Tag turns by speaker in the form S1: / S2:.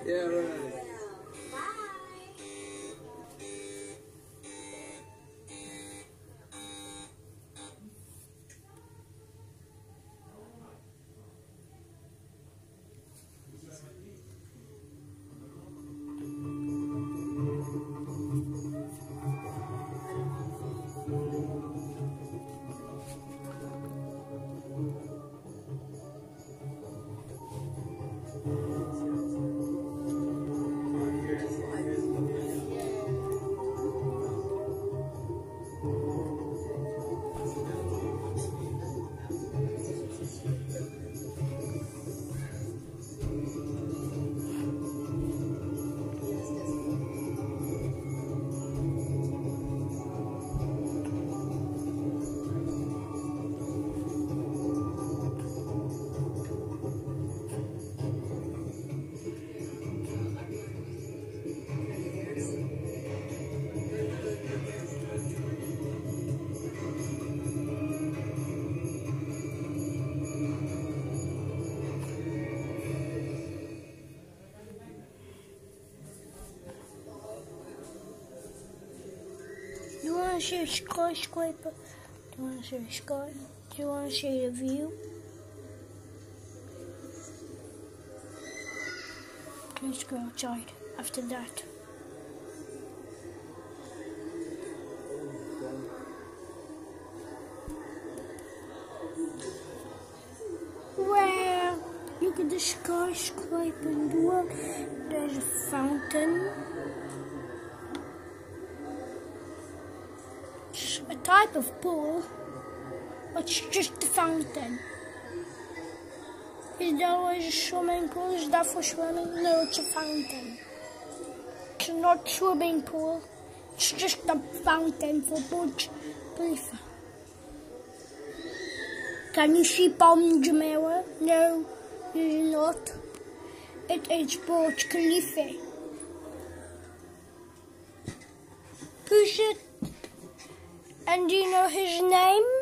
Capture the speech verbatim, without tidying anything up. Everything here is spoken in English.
S1: Yeah, right.
S2: Do you want to see a skyscraper? Do you want to see a sky? Do you want to see a view? Let's go outside after that. Well, look at the skyscraper in the world. There's a fountain. It's a type of pool, but it's just a fountain. Is there always a swimming pool? Is that for swimming? No, it's a fountain. It's not a swimming pool. It's just a fountain for Burj Khalifa. Can you see Palm Jumeirah? No, it's not. It is Burj Khalifa. Who's it? And do you know his name?